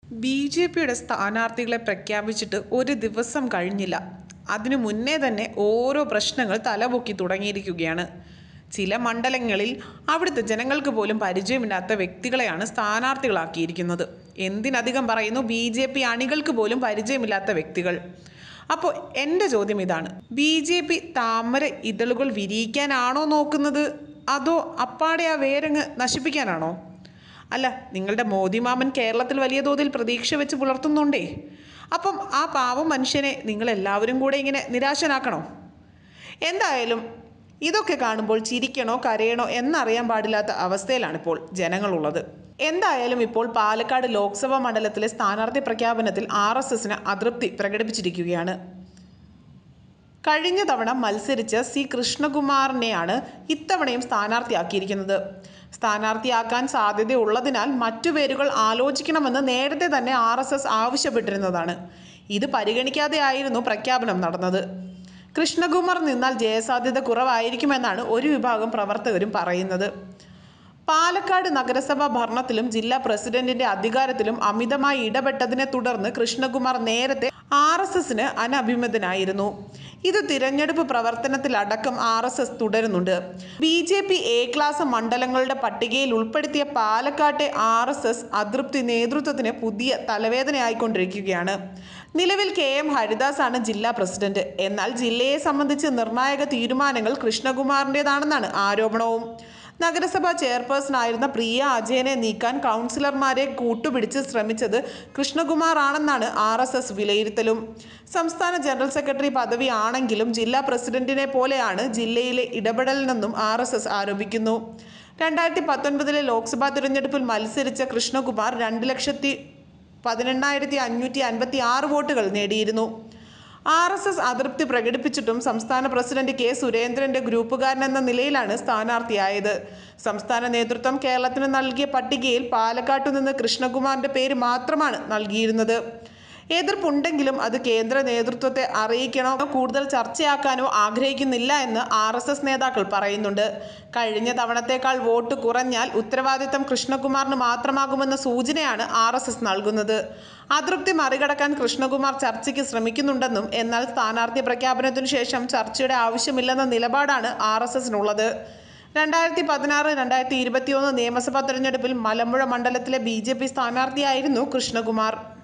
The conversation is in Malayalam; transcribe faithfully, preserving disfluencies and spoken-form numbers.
ബി ജെ പിയുടെ സ്ഥാനാർത്ഥികളെ പ്രഖ്യാപിച്ചിട്ട് ഒരു ദിവസം കഴിഞ്ഞില്ല. അതിനു മുന്നേ തന്നെ ഓരോ പ്രശ്നങ്ങൾ തലപൊക്കി തുടങ്ങിയിരിക്കുകയാണ്. ചില മണ്ഡലങ്ങളിൽ അവിടുത്തെ ജനങ്ങൾക്ക് പോലും പരിചയമില്ലാത്ത വ്യക്തികളെയാണ് സ്ഥാനാർത്ഥികളാക്കിയിരിക്കുന്നത്. എന്തിനധികം പറയുന്നു, ബി ജെ പി അണികൾക്ക് പോലും പരിചയമില്ലാത്ത വ്യക്തികൾ. അപ്പോൾ എൻ്റെ ചോദ്യം ഇതാണ്, ബി ജെ പി താമര ഇതളുകൾ വിരിയിക്കാനാണോ നോക്കുന്നത്, അതോ അപ്പാടെ ആ വേരങ്ങ് നശിപ്പിക്കാനാണോ? അല്ല, നിങ്ങളുടെ മോദി മാമൻ കേരളത്തിൽ വലിയ തോതിൽ പ്രതീക്ഷ വെച്ച് പുലർത്തുന്നുണ്ടേ. അപ്പം ആ പാവം മനുഷ്യനെ നിങ്ങളെല്ലാവരും കൂടെ ഇങ്ങനെ നിരാശനാക്കണോ? എന്തായാലും ഇതൊക്കെ കാണുമ്പോൾ ചിരിക്കണോ കരയണോ എന്നറിയാൻ പാടില്ലാത്ത അവസ്ഥയിലാണിപ്പോൾ ജനങ്ങളുള്ളത്. എന്തായാലും ഇപ്പോൾ പാലക്കാട് ലോക്സഭാ മണ്ഡലത്തിലെ സ്ഥാനാർത്ഥി പ്രഖ്യാപനത്തിൽ ആർ എസ് എസിന് അതൃപ്തി പ്രകടിപ്പിച്ചിരിക്കുകയാണ്. കഴിഞ്ഞ തവണ മത്സരിച്ച സി കൃഷ്ണകുമാറിനെയാണ് ഇത്തവണയും സ്ഥാനാർത്ഥിയാക്കിയിരിക്കുന്നത്. സ്ഥാനാർത്ഥിയാക്കാൻ സാധ്യതയുള്ളതിനാൽ മറ്റു പേരുകൾ ആലോചിക്കണമെന്ന് നേരത്തെ തന്നെ ആർ എസ് എസ് ആവശ്യപ്പെട്ടിരുന്നതാണ്. ഇത് പരിഗണിക്കാതെയായിരുന്നു പ്രഖ്യാപനം നടന്നത്. കൃഷ്ണകുമാർ നിന്നാൽ ജയസാധ്യത കുറവായിരിക്കുമെന്നാണ് ഒരു വിഭാഗം പ്രവർത്തകരും പറയുന്നത്. പാലക്കാട് നഗരസഭാ ഭരണത്തിലും ജില്ലാ പ്രസിഡന്റിന്റെ അധികാരത്തിലും അമിതമായി ഇടപെട്ടതിനെ തുടർന്ന് കൃഷ്ണകുമാർ നേരത്തെ ആർ എസ് എസിന് അനഭിമതനായിരുന്നു. ഇത് തിരഞ്ഞെടുപ്പ് പ്രവർത്തനത്തിലടക്കം ആർ എസ് എസ് തുടരുന്നുണ്ട്. B J P A class മണ്ഡലങ്ങളുടെ പട്ടികയിൽ ഉൾപ്പെടുത്തിയ പാലക്കാട്ടെ ആർ എസ് എസ് അതൃപ്തി നേതൃത്വത്തിന് പുതിയ തലവേദനയായിക്കൊണ്ടിരിക്കുകയാണ്. നിലവിൽ കെ എം ഹരിദാസ് ആണ് ജില്ലാ പ്രസിഡന്റ്. എന്നാൽ ജില്ലയെ സംബന്ധിച്ച് നിർണായക തീരുമാനങ്ങൾ കൃഷ്ണകുമാറിൻ്റെതാണെന്നാണ് ആരോപണവും. നഗരസഭാ ചെയർപേഴ്സണായിരുന്ന പ്രിയ അജയനെ നീക്കാൻ കൗൺസിലർമാരെ കൂട്ടുപിടിച്ച് ശ്രമിച്ചത് കൃഷ്ണകുമാർ ആണെന്നാണ് ആർ എസ് എസ് വിലയിരുത്തലും. സംസ്ഥാന ജനറൽ സെക്രട്ടറി പദവി ആണെങ്കിലും ജില്ലാ പ്രസിഡന്റിനെ പോലെയാണ് ജില്ലയിലെ ഇടപെടലെന്നും ആർ എസ് എസ് ആരോപിക്കുന്നു. രണ്ടായിരത്തി പത്തൊൻപതിലെ ലോക്സഭാ തിരഞ്ഞെടുപ്പിൽ മത്സരിച്ച കൃഷ്ണകുമാർ രണ്ട് ലക്ഷത്തി പതിനെണ്ണായിരത്തി അഞ്ഞൂറ്റി അൻപത്തി ആറ് വോട്ടുകൾ നേടിയിരുന്നു. ആർ എസ് എസ് അതൃപ്തി പ്രകടിപ്പിച്ചിട്ടും സംസ്ഥാന പ്രസിഡന്റ് കെ സുരേന്ദ്രന്റെ ഗ്രൂപ്പുകാരൻ എന്ന നിലയിലാണ് സ്ഥാനാർത്ഥിയായത്. സംസ്ഥാന നേതൃത്വം കേരളത്തിന് നൽകിയ പട്ടികയിൽ പാലക്കാട്ടു നിന്ന് കൃഷ്ണകുമാറിന്റെ പേര് മാത്രമാണ് നൽകിയിരുന്നത്. എതിർപ്പുണ്ടെങ്കിലും അത് കേന്ദ്ര നേതൃത്വത്തെ അറിയിക്കണോ കൂടുതൽ ചർച്ചയാക്കാനോ ആഗ്രഹിക്കുന്നില്ല എന്ന് ആർ എസ് എസ് നേതാക്കൾ പറയുന്നുണ്ട്. കഴിഞ്ഞ തവണത്തേക്കാൾ വോട്ട് കുറഞ്ഞാൽ ഉത്തരവാദിത്തം കൃഷ്ണകുമാറിന് മാത്രമാകുമെന്ന സൂചനയാണ് ആർ എസ് എസ് നൽകുന്നത്. അതൃപ്തി മറികടക്കാൻ കൃഷ്ണകുമാർ ചർച്ചയ്ക്ക് ശ്രമിക്കുന്നുണ്ടെന്നും എന്നാൽ സ്ഥാനാർത്ഥി പ്രഖ്യാപനത്തിനു ശേഷം ചർച്ചയുടെ ആവശ്യമില്ലെന്ന നിലപാടാണ് ആർ എസ് എസിനുള്ളത്. രണ്ടായിരത്തി പതിനാറ് രണ്ടായിരത്തി ഇരുപത്തി ഒന്ന് നിയമസഭാ തെരഞ്ഞെടുപ്പിൽ മലമ്പുഴ മണ്ഡലത്തിലെ ബി ജെ പി സ്ഥാനാർത്ഥിയായിരുന്നു കൃഷ്ണകുമാർ.